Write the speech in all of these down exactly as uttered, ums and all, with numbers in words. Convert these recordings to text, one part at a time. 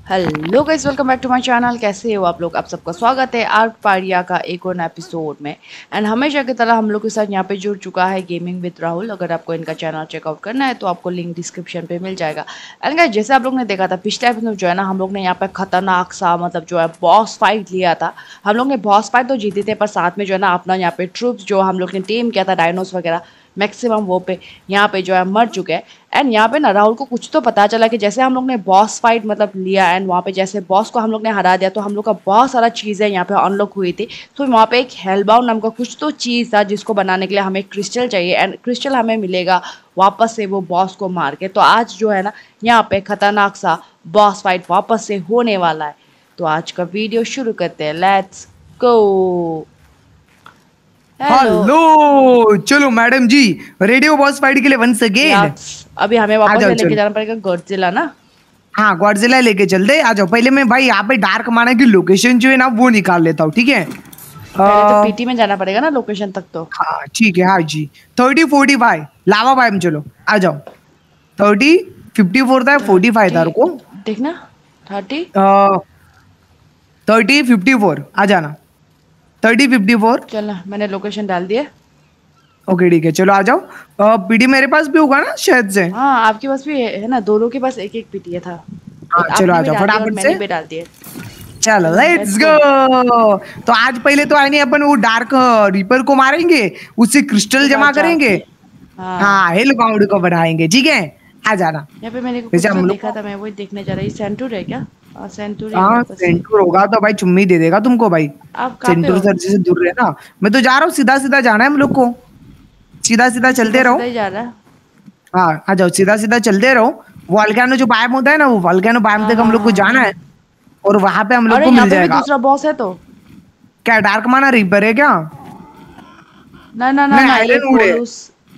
Hello guys, welcome back to my channel. कैसे हो आप लोग? आप सबका स्वागत है आर्क पारिया का एक और एपिसोड में। एंड हमेशा की तरह हम लोग के साथ यहाँ पे जुड़ चुका है गेमिंग विद राहुल। अगर आपको इनका चैनल चेकआउट करना है तो आपको लिंक डिस्क्रिप्शन पे मिल जाएगा। एंड गाइस, जैसे आप लोग ने देखा था पिछले एपिसोड जो है ना, हम लोग ने यहाँ पे खतरनाक सा मतलब जो है बॉस फाइट लिया था। हम लोग ने बॉस फाइट तो जीते थे, पर साथ में जो है ना अपना यहाँ पे ट्रूप्स जो हम लोग ने टीम किया था डायनोस वगैरह मैक्सिमम वो पे यहाँ पे जो है मर चुके हैं। एंड यहाँ पे ना राहुल को कुछ तो पता चला कि जैसे हम लोग ने बॉस फाइट मतलब लिया एंड वहाँ पे जैसे बॉस को हम लोग ने हरा दिया तो हम लोग का बहुत सारा चीज़ें यहाँ पे अनलॉक हुई थी। तो वहाँ पे एक हेलबाउंड नाम का कुछ तो चीज़ था जिसको बनाने के लिए हमें क्रिस्टल चाहिए एंड क्रिस्टल हमें मिलेगा वापस से वो बॉस को मार के। तो आज जो है ना यहाँ पे खतरनाक सा बॉस फाइट वापस से होने वाला है। तो आज का वीडियो शुरू करते हैं, लेट्स गो। हेलो। हेलो, चलो madam ji, radio boss fight के लिए वंस अगेन अभी हमें आ वापस जाओ। से लेके चलो, जाना पड़ेगा गॉडजिला ना। हाँ गॉडजिला लेके चलते। आ जाओ। पहले मैं भाई यहाँ पे डार्क माना की लोकेशन जो है ना वो निकाल लेता हूँ, ठीक है? पहले तो आ, पीटी में जाना पड़ेगा ना लोकेशन तक तो। हाँ ठीक है। हाँ जी, थर्टी फोर्टी फाइव लावा फाइव। चलो आ जाओ। थर्टी फिफ्टी फोर था, फोर्टी फाइव था। रुको, देखना थर्टी थर्टी फिफ्टी फोर आ जाना। Thirty fifty four. चलना, मैंने लोकेशन डाल दिया। ओके ठीक है, चलो आ जाओ। पीडी मेरे पास भी होगा ना शायद से। हाँ आपके पास भी है, है ना? दोनों के पास एक एक पीटी था। हाँ चलो आपने आ भी जाओ डाल दिया और फटाफट मैंने से। भी डाल दिया। चलो चलो लेट्स लेट्स गो। गो। तो आज पहले तो आए नहीं, अपन वो डार्क रीपर को मारेंगे, उससे क्रिस्टल उसके जमा बाद करेंगे। जाके हाँ हाँ हेल बाउंड को बढ़ाएंगे, ठीक है? आ जाना। यहाँ पे मैंने को वैसे कुछ तो हम लोग देखा को था, मैं वही देखने जा रही। सेंटूर है क्या? हाँ सेंटूर ही है हाँ वापस से। सेंटूर होगा तो भाई चुम्मी दे देगा तुमको भाई। आप कहाँ पे सेंटूर हो? सर जी से दूर रहना। मैं तो जा रहा हूँ, सीधा सीधा जाना है हम लोग को। सीधा सीधा अभी चलते सीधा रहो। सीधा ही जा रहा है। हाँ आ जाओ, सीधा सीधा चलते रहो। वॉल्केनो जो बायम होता है ना, वो वॉल्केनो बायम हाँ तक हम हाँ लोग को हाँ। जाना है। और वहां पे हम लोग अरे को यहाँ मिल पे भी जाएगा। दूसरा बॉस है तो। क्या डार्क माना रीपर है क्या? ना ना ना नहीं, ना, ये आयरन वुड है। कोलूस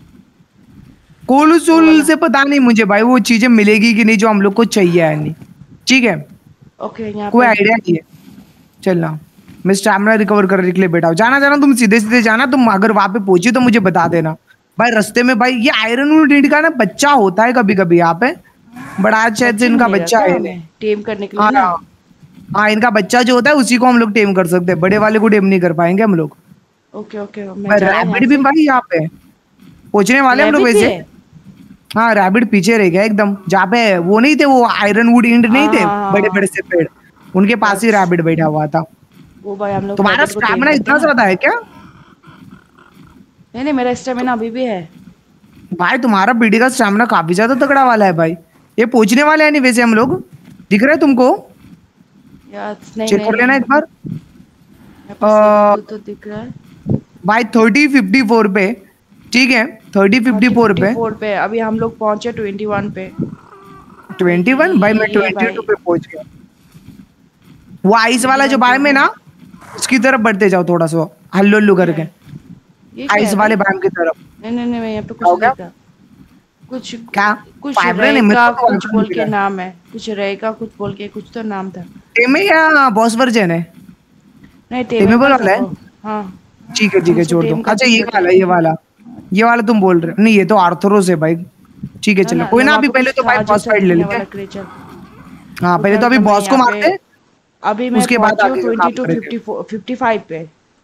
वो कोलूसुल वाला। से पता नहीं मुझे भाई, वो चीजें मिलेगी कि नहीं जो हम लोग को चाहिए है नहीं। ठीक है, ओके यहाँ कोई पे। आइडिया नहीं है। चलना, मैं स्टैमिना रिकवर करने के लिए बैठा हूँ। जाना जाना, तुम सीधे सीधे जाना। तुम अगर वहां पे पहुंचे तो मुझे बता देना भाई। रास्ते में भाई ये आयरन वुड का ना बच्चा होता है कभी कभी यहाँ पे, बट आज शायद से बच्चे इनका मिलेगा बच्चा क्या है नहीं। हमें टेम करने के लिए हाँ ना? हाँ, इनका बच्चा जो होता है उसी को हम लोग टेम कर सकते हैं, बड़े वाले को टेम नहीं कर पाएंगे हम लोग। ओके ओके, मैं भाई जा रहा हूँ यहाँ रैबिट भी से। भाई यहाँ पे पहुंचने वाले हम लोग रैबिट भी वैसे। है? हाँ रैबिट पीछे रह गया एकदम, जहाँ पे वो नहीं थे, वो आयरन वुड इंड नहीं हाँ थे हाँ बड़े हाँ। बड़े से पेड़, उनके पास ही बस रैबिट बैठा हुआ था। वो भाई, हम लोग तुम्हारा रैबिट को टेम स्टैमिना करते इतना ना। ज्यादा है क्या? नहीं नहीं, मेरा स्टेमिना अभी भी है। भाई तुम्हारा पीडी का स्टैमिना काफी ज्यादा तगड़ा वाला है भाई। ये पहुंचने वाले हैं नहीं वैसे हम लोग, दिख रहे हैं तुमको? यार नहीं चेक नहीं कर लेना नहीं, एक बार। यहाँ पे सेवन अ, टू तो दिख रहा है। भाई थर्टी फिफ्टी फोर पे, ठीक है? Thirty fifty thirty four fifty पे। फोर पे अभी हम लोग पहुंचे ट्वेंटी वन पे। भाई ट्वेंटी वन भाई, मैं ये ट्वेंटी टू भाई। पे पहुंच गया। वो आइस ट्वेंटी वाला जो वन पे बाय में हूँ। ना, उसकी तरफ बढ़ते जाओ थोड़ा सा, हल्लू हल्लू क्या करके। है? ये क्या आइस है वाले भाई? बाय की तरफ। नहीं नहीं नहीं, मैं यहाँ पे क्या कुछ हो नहीं गया? देखा। कुछ क्या? कुछ वाइब्रेन है मेरे रेका को तो, कुछ वाइब्रेन बोल मिला के है। नाम है, कुछ रेका कुछ बोल के कुछ तो नाम था। टेमे या बॉस वर्जन है? नहीं टेमेबल टेमेबल था वाला है? वो। हाँ ठीक है ठीक हम है, उसको छोड़ दो। टेम अच्छा करते ये करते। वाला, ये वाला, ये वाला तुम बोल रहे हो? नहीं ये तो आर्थरोस है भाई। ठीक है ना चलो, ना कोई ना, ना, वहाँ अभी पे पहले कुछ तो था भाई अजीब बॉस सा फाइट ले दिखने लेते हैं। वाला क्रिएचर। हाँ पहले तो उधर अभी तो मैं बॉस को यहाँ पे मारते हैं, अभी मैं उसके बाद पहुंची हूँ आगे का ट्वेंटी काम टू करेंगे। फिफ्टी फोर फिफ्टी फाइव पे।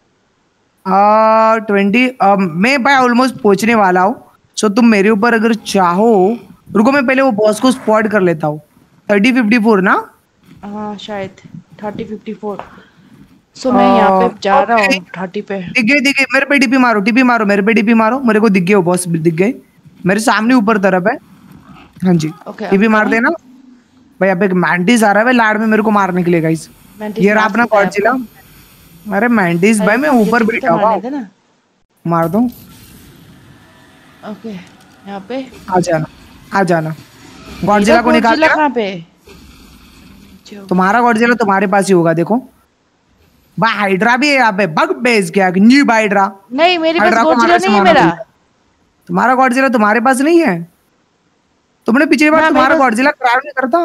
आ ट्वेंटी, मैं भाई ऑलमोस्ट पहुंचने वाला हूँ। सो तुम मेरे ऊपर अगर चाहो, रुको मैं पहले वो बॉस को स्पॉट कर लेता हूँ। थर्टी फिफ्टी फोर ना? हाँ शायद थर्टी फिफ्टी फोर। सो मैं यहाँ पे जा रहा ओके, हूँ थर्टी पे। दिख गए दिख गए। मेरे पे टीपी मारो, टीपी मारो, मेरे पे टीपी मारो। मेरे को दिख गए वो बॉस, दिख गए मेरे सामने ऊपर तरफ है। हाँ जी, ओके आई एम टीपी मार कमिंग। देना भाई। अब एक मैंटिस आ रहा है भाई लाड़ में मेरे को मारने के लिए गाइस। मैंटिस ये रहा मार अपना सकता है गॉडजिला। आपको? अरे मैंटिस अरे भाई, मैं रुको, मुझे ऊपर टिप्पी तो बैठा हुआ मारने हूँ। थे ना। मार दो। ओके यहाँ पे। आ जाना, आ जाना। मेरा गॉडजिला को निकाल गोजिला देना। कहाँ पे? नीचे होगा। तुम्हारा गॉडजिला तुम्हारे पास ही होगा, देखो। भाई हाइड्रा भी है यहाँ पे, बग बेस गया न्यू हाइड्रा। नहीं मेरे पास हाइड्रा को गोजिला मारने से नहीं है मारना मेरा। पड़ता है। तुम्हारा गॉडजिला तुम्हारे पास नहीं है? तुमने पिछली बार ना मेरे तुम्हारा पास। गॉडजिला क्रैश नहीं करता?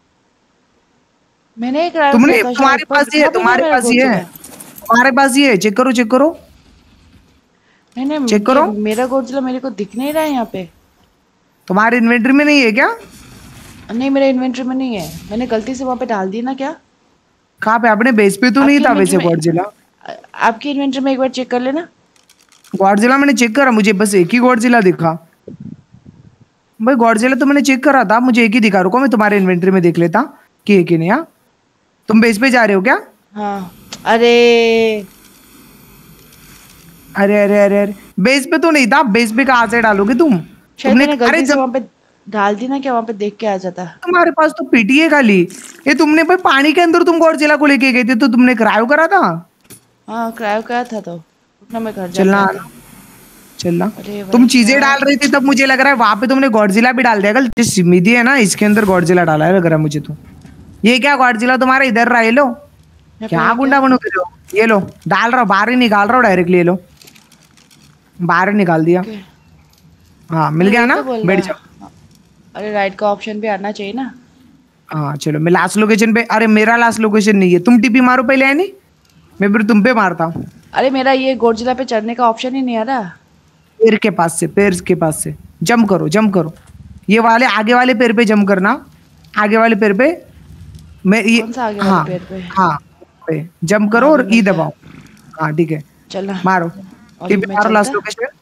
मैंने एक राइव किया तुमने, था शायद, तुम्हारे पर पास ही है, दिखा भी नहीं तुम्हारे मेरा पास ही है, गोजिला। तुम्हारे पास ही है। चेक करो, चेक करो, नहीं नहीं, चेक ये करो। मेरा गोजिला मेरे को दिख नहीं रहा है यहाँ पे। तुम्हारे इन्वेंटरी में नहीं है क्या? नहीं, मेरे इन्वेंटरी में नहीं है, मैंने गलती से वहाँ पे डाल दी ना क्या? कहाँ पे? अपने बेस पे तो नहीं था वैसे गॉडजिला। आपकी इन्वेंटरी में एक बार चेक कर लेना। गॉडजिला मैंने चेक करा, मुझे बस एक ही गॉडजिला दिखा भाई। गॉडजिला तो मैंने चेक करा था, मुझे एक ही दिखा। रुको मैं तुम्हारे इन्वेंटरी में देख लेता कि है कि नहीं। हाँ तुम बेस पे जा रहे हो क्या? हाँ। अरे अरे अरे अरे अरे बेस पे तो नहीं था। बेस पे कहाँ से डालोगे तुम? शायद तुमने मैंने गलती अरे से जब वहाँ पे डाल दी ना क्या, वहाँ पे देख के आ जाता। तुम्हारे पास तो पीटी है खाली। ये तुमने भाई पानी के अंदर तुम गॉडजिला को लेके गए थे तो तुमने क्रायो करा था? हाँ क्रायो करा था। तो उतना मैं घर जा चलना था। चलना। अरे भाई तुम चीजें यार। डाल रही थी तब मुझे लग रहा है वहां पे तुमने गॉडजिला भी डाल दिया। कल जिस सिमिदी है ना इसके अंदर गॉडजिला डाला है लग रहा है मुझे तो। ये क्या गॉडजिला तुम्हारा इधर रहा? ये लो। यहाँ पे क्या है गुंडा क्या? बनो कर रहे हो? ये लो डाल रहा हूँ, बाहर ही निकाल रहा हूँ डायरेक्टली। ये लो बाहर निकाल दिया। ओके। हाँ मिल अरे गया वही ना? तो बोल बैठ रहा। जाओ। अरे राइट का ऑप्शन भी आना चाहिए ना। हाँ चलो मैं लास्ट लोकेशन पे। अरे मेरा लास्ट लोकेशन नहीं है, तुम टीपी मारो पहले है नहीं, मैं फिर तुम पे मारता हूँ। अरे मेरा ये गोडजिला पे चढ़ने का ऑप्शन ही नहीं आ रहा। पेड़ के पास से, पेड़ के पास से जंप करो, जंप करो। ये वाले आगे वाले पेड़ पे जंप करना, आगे वाले पेड़ पे। मैं ये कौन सा आगे हाँ वाले पेड़ पे? हाँ पे जंप करो हाँ, और अभी ई मिल गया। दबाओ। हाँ ठीक है चलना। मारो। और टीपी मैं मारो लास्ट चलता। Location.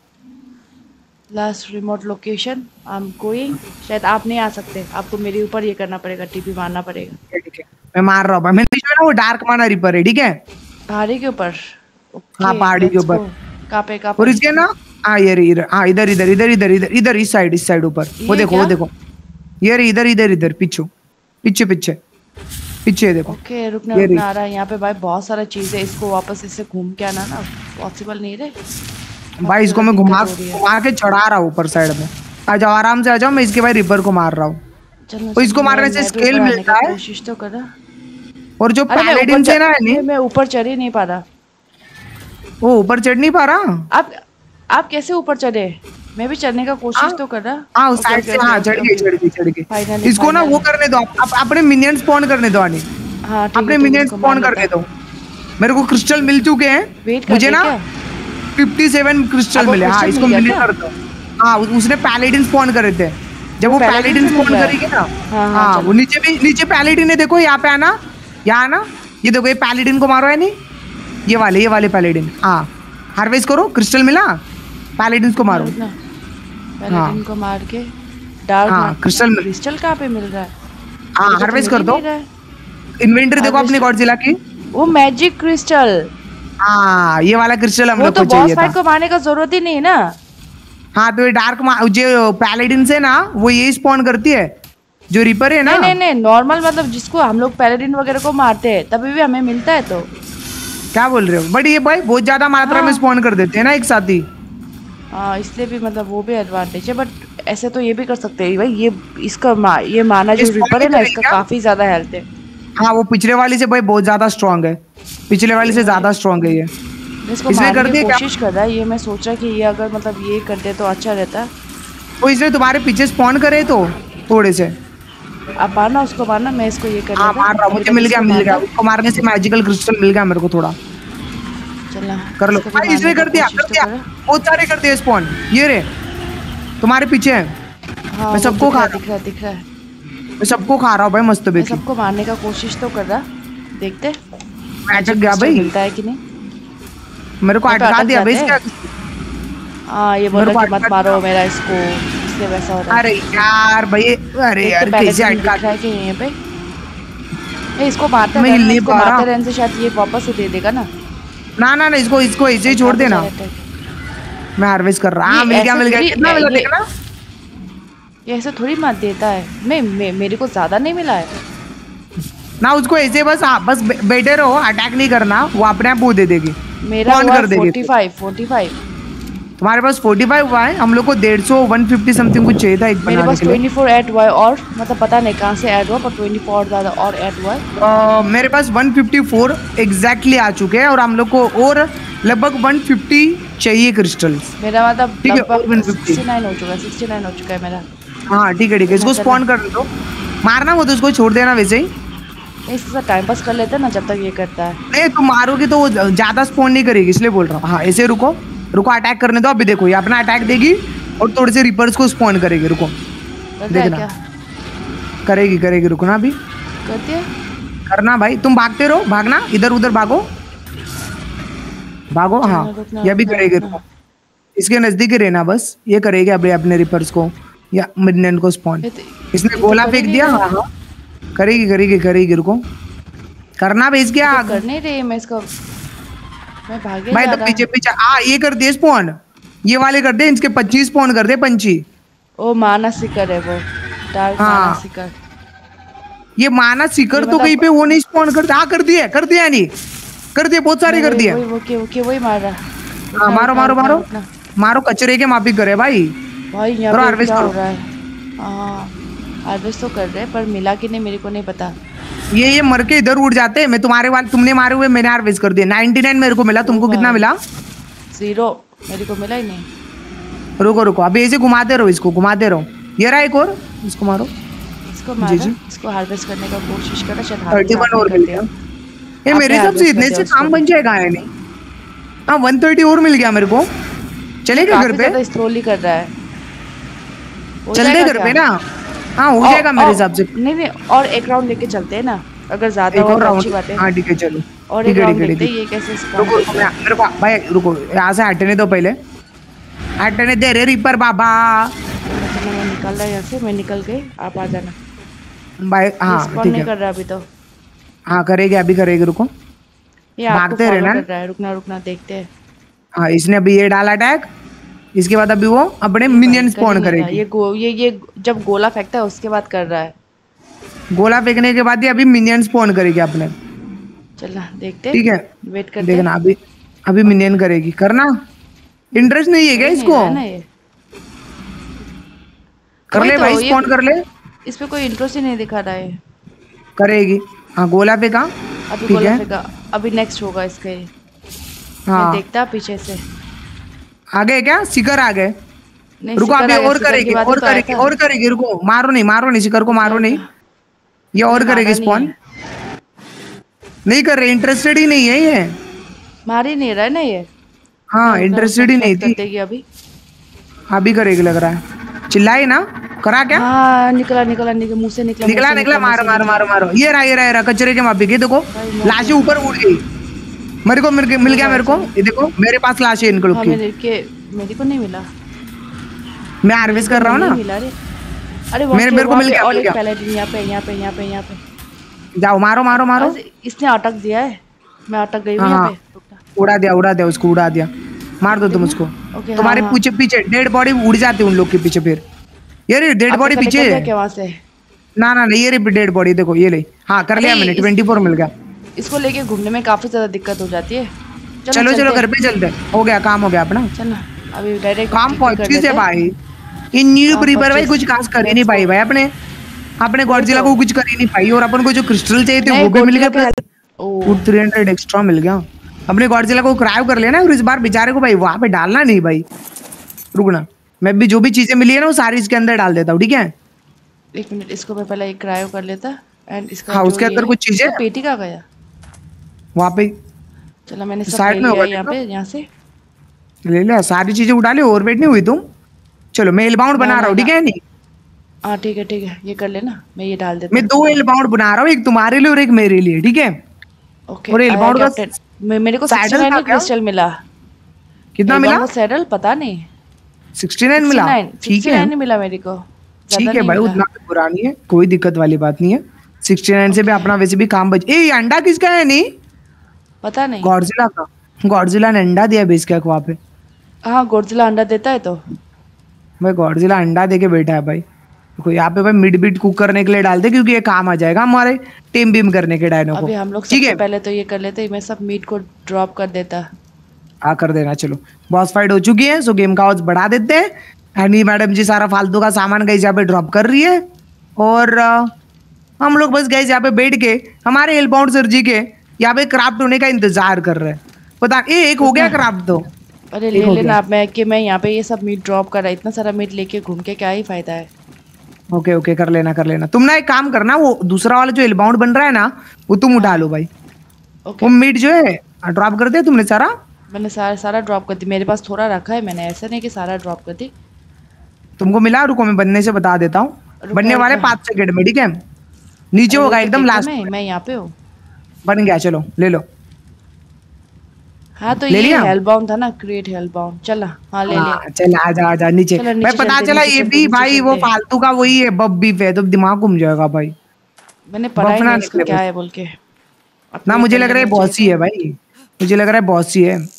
Last remote location I am going. शायद आप नहीं आ सकते, आपको मेरे ऊपर ये करना पड़ेगा, टीपी मारना पड़ेगा। ठीक है मैं मार रहा हूँ भाई। मैंने जो है ना वो डार्क माना रिपर है, ठीक है? पहाड़ी के ऊपर। हाँ पहाड़ी के ऊपर। कहाँ पे कहाँ और पे? इसके ना हाँ ये रही, हाँ इधर इधर इधर इधर इधर इधर इस साइड, इस साइड ऊपर। वो ये देखो क्या? वो देखो ये रही इधर इधर इधर पीछे पीछे पीछे पीछे देखो। ओके रुकना ये रुकना रही। आ रहा है यहाँ पे भाई, बहुत सारा चीज है। इसको वापस इससे घूम के आना ना पॉसिबल नहीं रे। भाई इसको मैं दिक्कत घुमा हो रही है। घुमा के चढ़ा रहा हूँ ऊपर साइड में। आ जाओ आराम से आ जाओ, मैं इसके भाई रिपर को मार रहा हूँ। चलो तो इसको चलो, मारने मैं- से मैं भी स्केल ऊपर आने मिलता का है। कोशिश तो कर रहा। और जो अरे मैं ऊपर पैलेडिन से ना है चढ़- नहीं, मैं मैं ऊपर चढ़ ही नहीं पा रहा। वो ऊपर चढ़ नहीं पा रहा। आप आप कैसे ऊपर चढ़े? मैं भी चढ़ने का कोशिश हाँ तो कर रहा। हाँ उस ओके साइड ओके से ओके हाँ ओके चढ़ गई ओके। चढ़ गई चढ़ गई। फाइनली इसको ना वो करने दो, आप अपने मिनियन स्पॉन करने दो। आनी हाँ ठीक है, अपने तुम मिनियन इसको स्पॉन मार करने लेता। दो। मेरे को क्रिस्टल मिल चुके हैं। वेट कर मुझे दे ना क्या? सत्तावन क्रिस्टल आपको मिले। हाँ क्रिस्टल इसको मिल गया मिले क्या? कर दो। हाँ उ- उसने पैलेडिन स्पॉन करे थे। जब वो वो पैलेडिन पैलेडिन से मिल स्पॉन रहा है? करेगी ना, हाँ, हाँ, हाँ चलो। वो नीचे भी नीचे पैलेडिन है। देखो यहाँ पे आना, यहाँ आना। ये देखो ये पैलेडिन को मारो है नहीं, ये वाले ये वाले पैलेडिन। हाँ हार्वेस्ट करो, क्रिस्टल मिला, पैलेडिन को मारो। रुकना, पहले हाँ। दिन को मार के डार्क हाँ, मार- क्रिस्टल मिल- क्रिस्टल कहाँ पे मिल रहा है? हाँ मुझे तो हार्वेस्ट मिल कर ही दो। नहीं रहा है। इन्वेंटरी देखो अपनी Harvest- गॉडजिला की। वो मैजिक क्रिस्टल, हाँ ये वाला क्रिस्टल हम वो लोग तो को बॉस चाहिए फाइट था। को मारने का जरूरत ही नहीं है ना। हाँ तो ये डार्क जो पैलेडिन से ना वो ये स्पॉन करती है, जो रिपर है ना। नहीं नहीं नहीं, नॉर्मल मतलब जिसको हम लोग पैलेडिन वगैरह को मारते हैं तभी भी हमें मिलता है। तो क्या बोल रहे हो? बट ये भाई बहुत ज्यादा मात्रा में हाँ। स्पॉन कर देते हैं ना एक साथ ही। हाँ इसलिए भी मतलब वो भी एडवांटेज है। बट ऐसे तो ये भी कर सकते हैं भाई, ये इसका मा, ये माना जो इस रिपर है ना, वाले में इसका क्या? काफी ज्यादा हेल्थ है। हाँ वो पिछले वाली से भाई बहुत ज्यादा स्ट्रांग है, पिछले वाली से ज्यादा स्ट्रांग है ये। मैं इसको इसने मारने कर की दिया क्या? कोशिश कर रहा है। ये मैं सोच रहा कि ये अगर मतलब ये कर दे तो अच्छा रहता। वो इसने तुम्हारे पीछे स्पॉन करे तो थोड़े से। आप मारना उसको, मारना, मैं इसको ये कर हाँ लेता। मार रहा हूँ, अभी मुझे तक मिल गया इसको मिल गया। मारना। उसको मारने से मैजिकल क्रिस्टल मिल गया मेरे को थोड़ा। चलना कर लो इसको भी भाई, इसने मारने कर का दिया कोशिश कर तो दिया करा। बहुत सारे कर दिए स्पॉन। ये रे तुम्हारे पीछे है। हाँ मैं वो सबको दिख रहा खा है, दिख रहा है दिख रहा है। मैं सबको खा रहा हूँ भाई मस्त मैं बेटी। सबको मारने का कोशिश तो कर रहा। देखते मैं अटक गया भाई, मिलता है कि नहीं। मेरे को मैं तो अटका अटक दिया भाई जाते इसका। हाँ ये बोल मेरे रहा को कि मत अटका मारो दिया। मेरा इसको, इसलिए वैसा हो रहा है। अरे यार भाई, अरे यार देखते कैसे पहले अटका दिख रहा है कि यहीं पे। नहीं, इसको मारते मैं रहना, हिल नहीं इसको पा रहा। मारते रहने से शायद ये वापस से दे देगा ना। ना ना ना इसको इसको ऐसे ही छोड़ काफी देना। सारे attack। मैं हार्वेस्ट कर रहा। हाँ ये मिल गया ऐसे मिल गया। थोड़ी- कितना मिला ये- देखना। ये ऐसे थोड़ी मार देता है। मैं, मैं मेरे को ज्यादा नहीं मिला है। ना उसको ऐसे बस हाँ, बस बे- बैठे रहो, अटैक नहीं करना, वो अपने आप वो दे देगी। मेरा कौन हुआ कर देगी? Forty five forty five. तुम्हारे पास पैंतालीस हुआ है, हम लोग को डेढ़ सौ वन फिफ्टी समथिंग कुछ चाहिए था एक मेरे बनाने पास के लिए। ट्वेंटी फोर ऐड हुआ है, और मतलब पता नहीं कहाँ से ऐड हुआ, पर ट्वेंटी फोर ज्यादा और ऐड हुआ है। अ, मेरे पास वन फिफ्टी फोर एग्जैक्टली आ चुके हैं और हम लोग को और लगभग वन फिफ्टी चाहिए क्रिस्टल्स। मेरा मतलब ठीक है, लगभग और one fifty। सिक्सटी नाइन हो चुका है, सिक्सटी नाइन हो चुका है मेरा। हाँ ठीक है ठीक है, इसको चला। स्पॉन कर दो। मारना वो तो उसको छोड़ देना वैसे ही। इसके साथ टाइम पास कर लेते हैं ना जब तक ये करता है। नहीं तुम मारोगे तो वो ज्यादा स्पॉन नहीं करेगी, इसलिए बोल रहा हूँ। हाँ ऐसे रुको रुको, अटैक करने दो। अभी देखो ये अपना अटैक देगी और थोड़े से रिपर्स को स्पॉन करेगी। रुको करता है देखना। क्या? करेगी करेगी, रुकना अभी। कर दिया? करना भाई, तुम भागते रहो, भागना इधर उधर भागो भागो। हाँ रुकना, ये भी रुकना, करेगी, रुकना। रुको इसके नजदीक ही रहना बस। ये करेगी अभी अपने रिपर्स को या मिनियन को स्पॉन। ये तो- इसने ये तो गोला कर फेंक ही दिया। नहीं हाँ हाँ करेगी करेगी करेगी, रुको करना भेज के ये तो आग। कर नहीं रही मैं इसको, मैं भागे भाई जा तो रहा पीछे है। पीछे आ, ये कर दे स्पॉन, ये वाले कर दे, इनके पच्चीस स्पॉन कर दे पंची। ओ माना सिकर है वो, डार्क हाँ। माना सिकर। ये माना सीकर ये तो मतलब- कहीं पे वो नहीं स्पॉन करते। हाँ कर दिया कर दिया नहीं कर दिया, बहुत सारे कर वही- दिया। वही वो के वो के वही मार रहा। हाँ रुकना, मारो रुकना, मारो रुकना, मारो रुकना। मारो, कचरे के माफी करे भाई। भाई यहाँ करो पे harvest क्या हो करो। रहा है? हाँ हार्वेस्ट तो कर रहे हैं पर मिला कि नहीं मेरे को नहीं पता। ये ये मर के इधर उड़ जाते हैं। मैं तुम्हारे वाले तुमने मारे हुए मैंने हार्वेस्ट कर दिया। नाइनटी नाइन मेरे को मिला, तुमको ओ कितना भाई। मिला? जीरो, मेरे को मिला ही नहीं। रुको रुको अभी ऐसे घुमाते रहो, इसको घुमाते रहो। ये रहा एक और, इसको मारो। इसको जी, मारा, जी। इसको हार्वेस्ट करने का कोशिश करा, शायद थर्टी हार्वेस्ट वन आपने और कर मिल दिया। गया। ये आपने मेरे हिसाब से harvest इतने कर से दिया काम उसको। बन जाएगा है नहीं। हाँ वन थर्टी और मिल गया मेरे को। चलेगा घर काफी पे, ज्यादा स्ट्रोल ही कर रहा है। हो चल दे जाएगा घर क्या? पे ना। हाँ हो और- जाएगा मेरे और- हिसाब से। नहीं नहीं, और एक राउंड लेके चलते हैं ना, अगर ज्यादा एक हो और तो राउंड। अच्छी बात है। हाँ ठीक है चलो। और ठीक एक है राउंड ठीक है देखते ठीक हैं है। ये कैसे स्पॉन रुको रुको, करता है। मैं- मेरे को भाई रुको, यहाँ से हटने दो पहले, हटने दे रे रिपर बाबा। चलो मैं निकल रहा है यहाँ से, मैं निकल गई, आप आ जाना। भाई हाँ स्पॉन ठीक नहीं है। कर रहा अभी तो, हाँ करेगी अभी करेगी, रुको। ये आपको भागते फॉलो रहना। कर रहा है। रुकना रुकना देखते हैं। हाँ इसने अभी ये डाला अटैक, इसके बाद अभी वो अपने ये मिनियन भाई कर ही स्पॉन नहीं रहा। करेगी। ये गो ये ये जब गोला फेंकता है उसके बाद कर रहा है। गोला फेंकने के बाद ये अभी मिनियन स्पॉन करेगी अपने। चलना देखते, ठीक है वेट करते देखना हैं। अभी अभी मिनियन करेगी। करना इंटरेस्ट नहीं है क्या कर ही नहीं इसको? रहा है ना ये। कर वही ले तो, भाई ये- स्पॉन कर ले। इस पे कोई इंटरेस्ट ही नहीं दिखा रहा है। करेगी। हाँ गोला पे कहा। अभी ठीक गोला है। फेंका, अभी नेक्स्ट होगा इसका ये। मैं हाँ देखता पीछे से। आगे क्या शिकर आ गए। नहीं, रुको शिकर अभी आ गया, और शिकर की करेगी बात ही और तो आया करेगी था। और करेगी, रुको मारो नहीं मारो नहीं शिकर को मारो नहीं। ये और नहीं, करेगी मारा नहीं स्पॉन। है। नहीं कर रहे, इंटरेस्टेड ही नहीं है ये। मार ही नहीं रहा है ना ये। हाँ रुकना, इंटरेस्टेड ही रुकना, नहीं फेंक थी। कर देगी अभी। अभी करेगी लग रहा है। चिल्लाई ना, करा क्या? हाँ निकला निकला निकला, मुंह से निकला, मुंह निकला से निकला, मुंह मारो से मारो निकला। मारो मारो। ये रहा ये रहा ये रहा कचरे के मापी के देखो, भाई, मौत लाशें ऊपर उड़ गई। मेरे को मिल गया मिल गया मेरे को, ये देखो मेरे पास लाशें इनके लोग हाँ की। मेरे के मेरे को नहीं मिला। मैं हार्वेस्ट कर रहा हूँ नहीं ना। मिला रे। अरे मेरे- मेरे को मिल गया, और मिल एक गया। पैलेटिन यहाँ पे यहाँ पे यहाँ पे यहाँ पे। जाओ मारो मारो मारो। अरे, इसने अटक दिया है, मैं अटक गई हूँ हाँ, यहाँ हाँ। पे। रुकना। उड़ा दिया उड़ा दिया उसको, उड़ा दिया। मार दो तुम उसको। ओके, तुम्हारे हाँ, हाँ। पीछे पीछे डेड बॉडी उड़ जाती है उन लोग के पीछे फिर। ये रे डेड आपने बॉडी पहले पीछे कर दिया है। क्या वहाँ से? ना ना नहीं, ये रे डेड बॉडी देखो ये ले। हाँ कर लिया अरे, मैंने, इस- ट्वेंटी फोर मिल गया। इसको लेके घूमने में काफी ज्यादा दिक्कत हो जाती है। चलो चलो घर पे चलते, हो गया काम हो गया अपना। चलना अभी डायरेक्ट काम पच्चीस है भाई। इन न्यू काम प्रीपर भाई पच्चीस। कुछ खास कर ही नहीं पाई भाई अपने अपने गॉडजिला तो। को कुछ कर ही नहीं पाई। और अपन को जो क्रिस्टल चाहिए थे नहीं, वो भी मिल गया, Godzilla plus oh three hundred extra मिल गया। अपने गॉडजिला को क्राइव कर लेना और इस बार बेचारे को भाई वहां पे डालना नहीं भाई। रुकना, मैं भी जो भी चीजें मिली है ना वो सारी इसके अंदर डाल देता हूँ, ठीक है? एक मिनट, इसको मैं पहले एक क्रायो कर लेता एंड इसका हाँ, जो उसके ये अंदर है, कुछ चीजें- इसका पेटी कहाँ गया? वहां पे चला मैंने सब साइड ले में लिया होगा यहाँ देखो। पे, यहाँ से। ले लिया सारी चीजें उठा ली, ओवरवेट नहीं हुई तुम। चलो मैं एलबाउंड बना ना, रहा हूँ, ना, ठीक है? नहीं हाँ ठीक है ठीक है, ये कर लेना, मैं ये डाल देता मैं दो एलबाउंड बना रहा हूँ, एक तुम्हारे लिए और एक मेरे लिए, ठीक है? ओके। और एलबाउंड का मैं मेरे को सैडल सिक्सटी नाइन था क्या? क्रिस्टल मिला। कितना मिला? सैडल पता नहीं, सिक्सटी नाइन मिला, ठीक है? नहीं मिला मेरे को, ठीक ज्यादा है नहीं भाई, मिला। उतना भी बुरा नहीं है, कोई दिक्कत वाली बात नहीं है। सिक्सटी नाइन से भी अपना वैसे भी काम बच। ए अंडा किसका है? नहीं पता नहीं। गॉडजिला का। गॉडजिला ने अंडा दिया बेस क्या वहाँ पे। हाँ गोडजिला अंडा देता है तो। भाई गॉडजिला अंडा दे के बैठा है भाई। देखो यहाँ पे भाई मिड बीट कुक करने के लिए डाल दे, क्योंकि ये काम आ जाएगा हमारे टीम बीम करने के डायनो को। अभी हम लोग ठीक सबसे है, पहले तो ये कर लेते, मैं सब मीट को ड्रॉप कर देता। हाँ कर देना। चलो बॉस फाइट हो चुकी है, सो गेम का ऑड्स बढ़ा देते हैं। हनी मैडम जी सारा फालतू का सामान गई यहाँ पे ड्रॉप कर रही है, और अ, हम लोग बस गए यहाँ पे बैठ के हमारे एलबाउंड सर जी के यहाँ पे क्राफ्ट होने का इंतजार कर रहे हैं। पता ए एक हो गया क्राफ्ट तो। अरे एक ले हो लेना गया। आप, मैं कि मैं यहाँ पे ये सब मीट ड्रॉप कर रहा, इतना सारा मीट लेके घूम के क्या ही फायदा है। ओके ओके कर लेना कर लेना। तुम ना एक काम करना, वो दूसरा वाला जो एलबाउंड बन रहा है ना वो तुम उठा लो भाई। ओके वो मीट जो है ड्रॉप कर दिया तुमने सारा? मैंने सारा सारा ड्रॉप कर दी, मेरे पास थोड़ा रखा है मैंने, ऐसा नहीं कि सारा ड्रॉप कर दी। तुमको मिला? रुको मैं बनने से बता देता हूँ। बनने रुका वाले रुका। पाँच सेकंड में, ठीक है? नीचे अरे वो होगा तो एकदम देखा लास्ट मैं में। मैं यहाँ पे हूँ। बन गया, चलो ले लो। हाँ तो ले ये लिया? हेलबाउंड था ना, क्रिएट हेलबाउंड। चला हाँ ले लिया। हाँ चल, आजा आजा नीचे। चलो भाई नीचे पता चलते, चला नीचे ये चलते, भी नीचे भाई वो चलते। फालतू का वही है, बफ बीफ है, तो दिमाग घूम जाएगा भाई। मैंने पढ़ा बफ ही ना नहीं इसका निकले क्या बस। है बोल के। ना आपको ये मुझे पढ़ लग रहा है लेना चाहिए बॉस ही था। है भाई। मुझे लग रहा है बॉस ही है।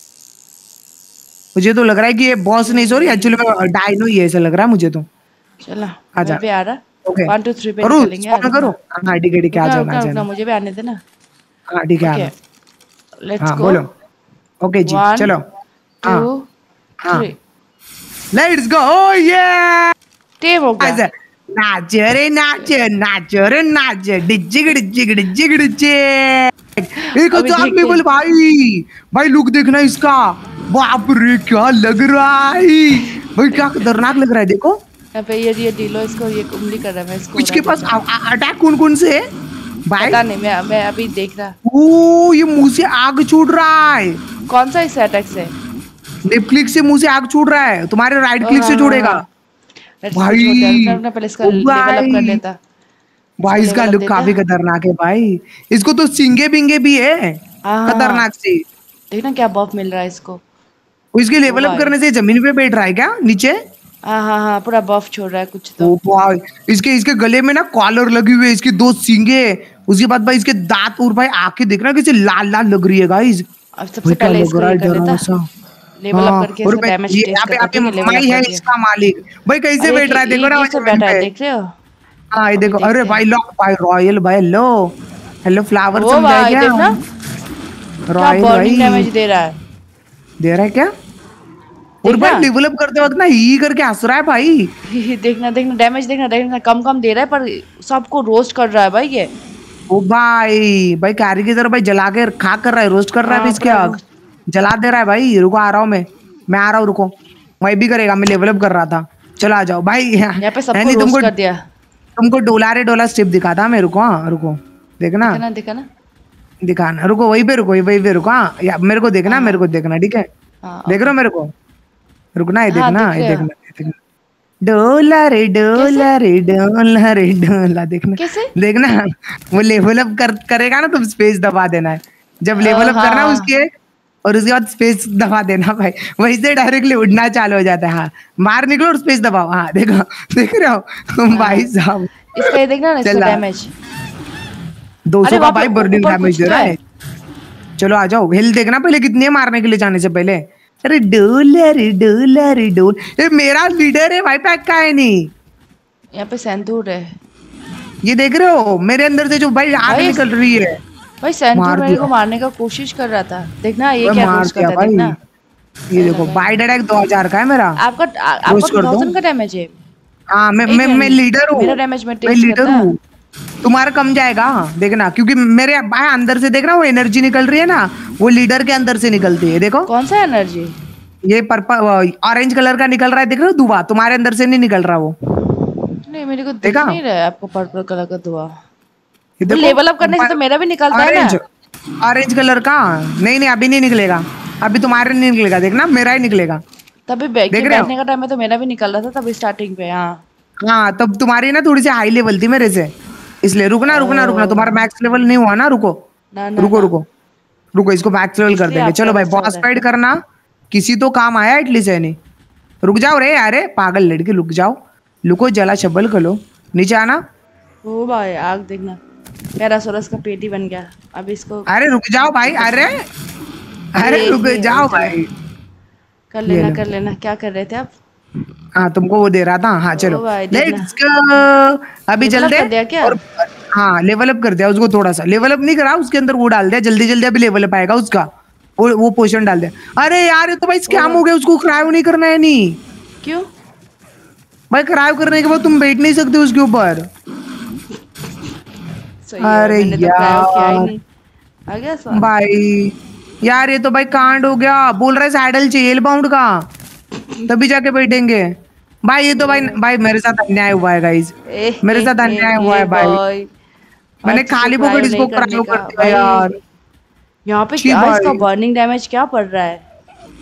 मुझे तो लग रहा है कि ये बॉस नहीं, सॉरी, हम्म, एक्चुअली में डायनो ही है, ऐसा लग रहा है मुझे तो। चला आजा। मैं भी आ रहा। ओके। वन टू थ्री पे करो, निकलेंगे, आ स्पॉन रुकना। करो। हाँ ठीक है ठीक है, आ रुकना जाना आ रुकना रुकना, जाना। मुझे भी आने देना। हाँ ठीक है, आ ओके रहा। लेट्स हाँ गो। बोलो। ओके जी वन चलो। टू हाँ हाँ, थ्री। Let's go. ओ ये टेम हो गया। नाच रे नाच, नाच रे नाच, डिजिग डिजिग डिजिग डिजिग। एक अभी हजार देखते लेवल हैं। भाई। भाई लुक देखना इसका। बाप रे क्या लग रहा है भाई, क्या खतरनाक लग रहा है, देखो। यहाँ पे ये ये डीलो इसको ये उंगली कर रहा है, मैं इसको उड़ा इसके पास देता। अटैक कौन कौन से है भाई? पता नहीं, मैं मैं अभी देख रहा। ओ ये मुंह से आग छूट रहा है। कौन सा इस अटैक से? लेफ्ट क्लिक से मुंह से आग छूट रहा है, तुम्हारे राइट ओ क्लिक हाँ से हाँ छूटेगा हाँ। लेट्स इसको भाई। छोड़ दिया, रुकना रुकना, पहले इसका ओ लेवल अप कर भाई, लेता। इसको भाई इसका लेवल अप लुक देता। काफी खतरनाक है भाई। इसको तो सिंगे बिंगे भी है, हाँ हाँ हाँ। खतरनाक सी। देखना क्या बफ मिल रहा है इसको। वो इसके ओ लेवल अप भाई। करने से जमीन पे बैठ रहा है क्या नीचे? हाँ हाँ हाँ, पूरा बफ छोड़ रहा है कुछ तो। ओ भाई, इसके इसके गले में ना कॉलर लगी हुई है, इसकी दो सींगे। उसके बाद भाई इसके दांत, और भाई आंखें देखना कैसे लाल लाल लग रही है गाइस। अब सबसे भाई क्या पहले लग इसको रहा ये है कर डरावना लेता। सा। लेवल अप हाँ, करके और इसका भाई डैमेज ये टेस्ट यहाँ पे करता, यहाँ पे ठीक है? लेवल अप माई कर है दिया। इसका मालिक। भाई कैसे अरे बैठ ये रहा है, देखो ये ना ये वो सब जमीन बैठा है, पे। देख रहे हो? हाँ ये अभी देखो, अरे देखते हैं। भाई लो भाई रॉयल भाई, लो हेलो फ्लावर ओ समझा है भाई क्या? देखना क्या रॉयल बर्निंग भाई डैमेज दे रहा है। दे रहा है क्या? और देखना। भाई डेवलप करते वक्त ना ही करके हंस रहा है भाई। देखना देखना डैमेज, देखना देखना, कम कम दे रहा है पर सबको रोस्ट कर रहा है भाई ये। ओ भाई, भाई कारी की तरह भाई जला के खा कर रहा है, रोस्ट कर रहा है भाई, हाँ इसके पूरा आग रोस्ट। जला दे रहा है भाई। रुको आ रहा हूँ मैं मैं आ रहा हूँ, रुको। मैं भी करेगा, मैं लेवल अप कर रहा था। चलो आ जाओ भाई। है यहाँ पे सबको नहीं, रोस्ट तुमको कर दिया। तुमको डोला रे डोला स्टेप दिखाता मैं, रुको। हाँ रुको, देखना दिखा ना दिखा ना। दिखाना, रुको वहीं पे रुको, वहीं पे रुको। हाँ या मेरे को देखना, हाँ मेरे हाँ को देखना, ठीक है? हाँ देख रहे ओके। हो मेरे को? रुकना, ये हाँ देखना, दिख ये रहे हो। देखना, ये देखना। डोला रे कैसे? डोला रे डोला रे डोला, देखना कैसे? देखना। वो लेवल अप कर करेगा ना, तुम स्पेस दबा देना है जब अ, लेवल अप करना है हाँ। उसके। और उसके बाद स्पेस दबा देना भाई, वहीं से डायरेक्टली उड़ना चालू हो जाता है। हाँ बाहर निकलो और स्पेस दबाओ। हाँ देखो, देख रहे हो हाँ भाई हाँ। साहब। इसका ये देखना ना, इसका चला, डैमेज। दो अरे सौ का वहां पे भाई ऊ- बर्निंग ऊपर डैमेज कुछ दे तो रहा है। है। चलो आ जाओ, हिल देखना पहले कितनी है मारने के लिए जाने से पहले। अरे डोला रे डोला रे डोल, ये मेरा लीडर है भाई, पैक का है नहीं। यहाँ पे सेंतूर है। ये देख रहे हो मेरे अंदर से जो भाई आग भाई निकल रही है। भाई सेंतूर मार मेरे को दिया, मारने का कोशिश कर रहा था। देखना ये वो क्या मार रोस्ट दिया करता है, भाई। देखना। ये ये देखो लगा। बाइट अटैक दो हजार का है मेरा। आपका आ, आपका रोस्ट टू कर दो। थाउजेंड का डैमेज है। हाँ मैं एक मैं मैं मिनट, लीडर हूँ। मेरा डैमेज में मैं टेस्ट लीडर करता है। हूँ। तुम्हारा कम जाएगा देखना, क्योंकि मेरे भाई अंदर से देखना वो एनर्जी निकल रही है ना, वो लीडर के अंदर से निकलती है, देखो। कौन सा एनर्जी? ये पर्पल ऑरेंज कलर का निकल रहा है, देख रहे हो? धुआं तुम्हारे अंदर से नहीं निकल रहा वो, नहीं मेरे को दिख देखा? नहीं रहा है आपको पर्पल कलर का धुआं। ये वो देखो लेवल अप करने से तो मेरा भी निकलता है ना। ऑरेंज, ऑरेंज कलर का। नहीं नहीं अभी नहीं निकलेगा, अभी तुम्हारे नहीं निकलेगा, देखना मेरा ही निकलेगा। तभी बैठ देख के रहे हो? बैठने का टाइम में तो मेरा भी निकल रहा था तभी स्टार्टिंग पे। हाँ हाँ तब तुम्हारी ना थोड़ी सी हाई लेवल थी मेरे से, इसलिए। रुकना रुकना रुकना, ओ, तुम्हारा मैक्स लेवल नहीं हुआ ना, रुको ना ना रुको ना, रुको रुको, इसको मैक्स लेवल कर इसलिए देंगे। आपका चलो भाई वैसा हो बॉस रहा है। फाइट करना, किसी तो काम आया एटलीस्ट है नहीं। रुक जाओ रे, अरे पागल लड़की, रुक जाओ, लुको जला शबल करो, नीचे आना। ओ भाई आग देखना, पैरासोरस का पेटी बन गया। अब इसको अरे रुक जाओ भाई, अरे अरे एक रुक ही है, जाओ चलो भाई। कर ये लेना लो, कर लेना। क्या कर रहे थे आप? हाँ तुमको वो दे रहा था। हाँ चलो ओ भाई देखना, लेट्स गो, अभी लेवल अप चलते। कर दिया क्या? और हाँ लेवल अप कर दिया उसको, थोड़ा सा लेवल अप नहीं करा, उसके अंदर वो डाल दिया जल्दी जल्दी, अभी लेवल अप आएगा उसका। वो वो पोशन डाल दिया। अरे यार ये तो भाई स्कैम हो गया, उसको क्रायो नहीं करना है। नहीं क्यों? भाई, क्रायो करने के बाद तुम बैठ नहीं सकते उसके ऊपर। सही है, अरे मैंने तो क्रायो किया ही यार नहीं। आ गया सवाल। भाई, यार ये तो भाई कांड हो गया। बोल रहा है सैडल चाहिए बाउंड का, तभी जाके बैठेंगे। भाई ये तो भाई भाई मेरे साथ अन्याय हुआ है गाइस, ए मेरे हे साथ हे अन्याय हुआ हे है भाई। बॉय, मैंने अच्छे से खाली क्रायो पॉकेट इसको नहीं करने क्रायो का कर दिया भाई। यार। यहाँ पे छी क्या भाई, इसका बर्निंग डैमेज क्या पड़ रहा है?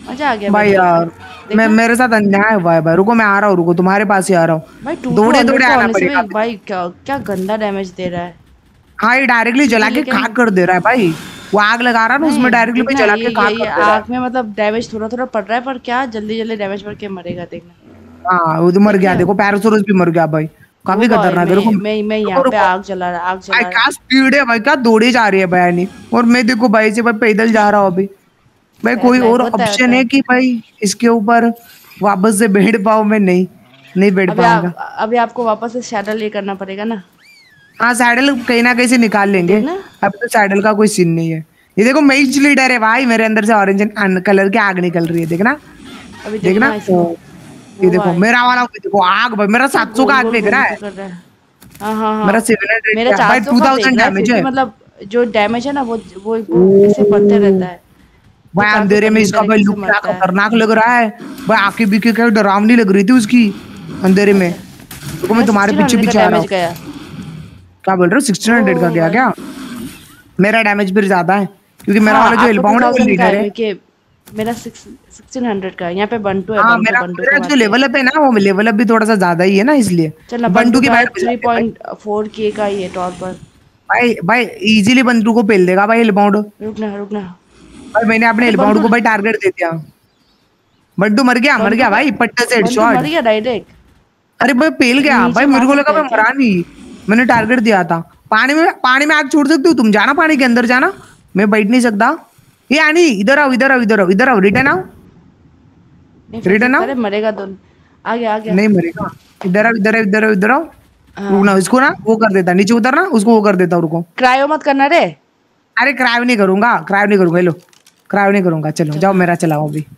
मजा आ गया भाई यार। मैं मेरे साथ अन्याय हुआ है भाई। रुको मैं आ रहा हूँ, रुको तुम्हारे पास ही आ रहा हूँ। भाई टू दौड़े टू दौड़े तो आना आने से पड़ेगा। भी भाई क्या क्या गंदा डैमेज दे रहा है। हाँ ये डायरेक्टली जला लेकिन के लेकिन खाक कर दे रहा है भाई। वो आग लगा रहा है ना, उसमें नहीं डायरेक्टली पे देखना, जला ये के ये खाक ये कर दे रहा है। आग में मतलब डैमेज थोड़ा थोड़ा पड़ रहा है, पर क्या जल्दी जल्दी डैमेज पड़ के मरेगा, देखना। हाँ वो तो मर देख गया, क्या देखो पैरासोरस भी मर गया भाई। वो काफी भाई खतरनाक है। रुको मैं मैं मैं रुको यहाँ पे रुको आग जला रहा आग भाई, जला रहा क्या स्पीड है भाई, क्या दौड़े जा रही है बयानी। और मैं देखो भाई से भाई पैदल जा रहा हूँ अभी। भाई सैड कोई लाइफ और होता है होता ऑप्शन है है। कि भाई इसके ऊपर वापस से बैठ पाऊँ मैं? नहीं, नहीं बैठ अभी पाऊंगा। आप अभी आपको वापस से शैडल ये करना पड़ेगा ना। हाँ सैडल कहीं ना कहीं से निकाल ये लेंगे। देखना, अभी तो सैडल का कोई सीन नहीं है। ये देखो मेज लीडर है भाई, मेरे अंदर से ऑरेंज कलर की आग निकल रही है, देखना। अभी देखना देखना ओ, इसको। ये वो देखो भाई मेरा वाला, देखो आग भाई, मेरा क्या सात सौ का गोल आग गोल फेंक गोल रहा के है। कर रहा है। हाँ हाँ मेरा हाँ। सेवन हंड्रेड मेरा का भाई, चार सौ टू का फेंक थाउजेंड रहा है, फिर डैमेज भी है। मतलब जो डैमेज है ना वो वो वो ऐसे पड़ते ओ, रहता है। भाई देख आके अंधेरे में गंदी इसका भाई तरीके से लुक क्या मरता है। खतरनाक लग रहा है। भाई आंखें बीखे क्या डरावनी लग रही थी उसकी अंधेरे में। आजा। देखो मेरा मैं तुम्हारे सिक्सटीन पीछे हंड्रेड का पीछे आ रहा डैमेज हूँ। गया। क्या बोल रहे हो? सिक्सटीन हंड्रेड का ओ गया भाई क्या? मेरा डैमेज फिर ज्यादा है, क्योंकि मेरा हाँ, वाला जो आपका टू एलबाउंड है वो थाउजेंड का लीडर है, है। क्योंकि मेरा सिक्स सिक्सटीन हंड्रेड का है। यहाँ पे बंटू है, हाँ बंटू मेरा बंटू को मेरा जो मारते हैं। लेवल अप है ना, वो लेवल अप भी थोड़ा सा ज्यादा ही है ना, इसलिए चल ना, बंटू बंटू की का है बाइट थ्री बजाते हैं भाई। पॉइंट फोर के का ही है टॉप पर। भाई भाई इजीली बंटू को पेल देगा भाई एलबाउंड। रुकना रुकना। भाई मैंने अपने अरे एलबाउंड बंटू को भाई टारगेट दे दिया। बंटू मर गया, मर बंटू गया का भाई पट्टे से बंटू हेडशॉट। मर गया डायरेक्ट। अरे भाई पेल गया नीचे भाई, मार मेरे को लगा सकते मैं हैं क्या? मरा नहीं। मैंने टारगेट दिया था। पानी में पानी में आग छोड़ सकती हो तुम, जाना पानी के अंदर जाना। मैं बैठ नहीं सकता। ये आनी इधर आओ, इधर आओ, इधर आओ, इधर आओ, रिटर्न आओ, नहीं फेंक रिटर्न सकता, आओ। अरे मरेगा दोनों। आ गया आ गया। नहीं मरेगा। इधर आओ, इधर आओ, इधर आओ, इधर आओ। रुकना, हाँ, इसको ना वो कर देता, नीचे उतरना, उसको वो कर देता हूँ, रुको। क्रायो मत करना रे। अरे क्राइव नहीं करूंगा, क्राइव नहीं करूंगा, लो क्राइव नहीं करूंगा। चलो जाओ, चलो मेरा चलाओ अभी।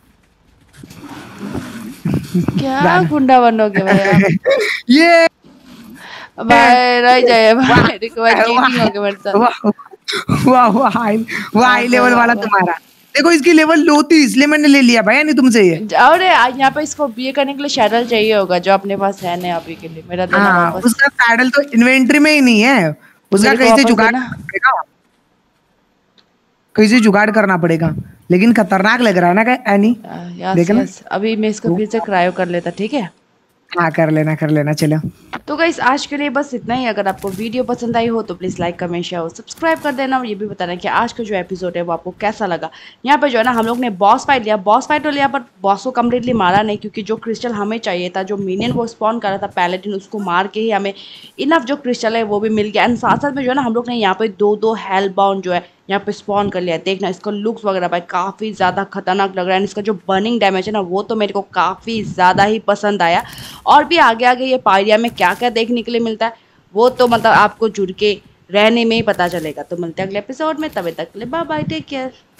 क्या गाना गुंडा बनोगे भाई आप। ये भाई रह जाए वाह भाई, देखो भाई चीटिंग हो गया मेरे साथ। वाह वाह वाह हाई, वाह वाह हाई वाह लेवल वाह वाला वाह। तुम्हारा। देखो इसकी लेवल लो थी, इसलिए मैंने ले लिया भाई, नहीं तुमसे ये। अरे आज यहाँ पे इसको बीए करने के लिए शैडल चाहिए होगा, जो अपने पास है नहीं अभी के लिए। मेरा देना हाँ वापस। उसका सैडल तो इन्वेंट्री में ही नहीं है, उसका मेरे को कहीं से वापस जुगाड़ देना। करना पड़ेगा। कहीं से जुगाड़ करना पड़ेगा। लेकिन खतरनाक लग रहा है ना क्या एनी? यस देखना। यस, अभी मैं इसको फिर से क्रायो कर लेता, ठीक है। हाँ कर लेना, कर लेना, चलो। तो गाइस आज के लिए बस इतना ही। अगर आपको वीडियो पसंद आई हो तो प्लीज़ लाइक कमेंट शेयर और सब्सक्राइब कर देना, और ये भी बताना कि आज का जो एपिसोड है वो आपको कैसा लगा। यहाँ पे जो है ना हम लोग ने बॉस फाइट लिया, बॉस फाइट तो लिया पर बॉस को कम्प्लीटली मारा नहीं, क्योंकि जो क्रिस्टल हमें चाहिए था, जो मिनियन वो स्पॉन कर रहा था पैलेटिन, उसको मार के ही हमें इनफ जो क्रिस्टल है वो भी मिल गया। एंड साथ साथ में जो है ना हम लोग ने यहाँ पे दो दो हेल बाउंड जो है यहाँ पे स्पॉन कर लिया है। देखना इसका लुक्स वगैरह भाई काफ़ी ज़्यादा खतरनाक लग रहा है। इसका जो बर्निंग डैमेज है ना वो तो मेरे को काफ़ी ज़्यादा ही पसंद आया। और भी आगे आगे ये पायरिया में क्या क्या देखने के लिए मिलता है वो तो मतलब आपको जुड़ के रहने में ही पता चलेगा। तो मिलते हैं अगले एपिसोड में, तब तक के लिए बाय बाय, टेक केयर।